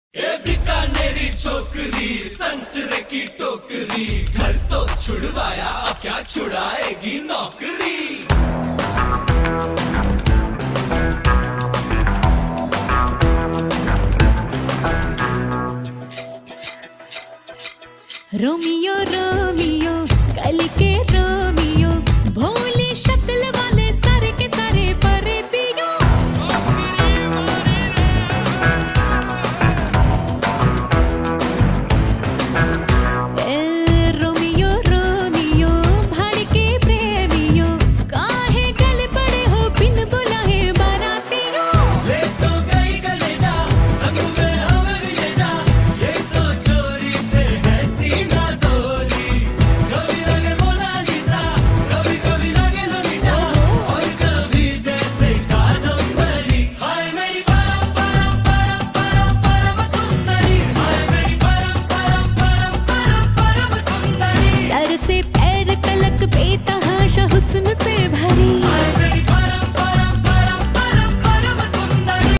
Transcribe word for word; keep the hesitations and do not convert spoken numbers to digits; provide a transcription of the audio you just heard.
ए बीकानेरी छोकरी संतरे की टोकरी, घर तो छुड़वाया अब क्या छुड़ाएगी नौकरी। रोमियो रोमियो कल के रोमियो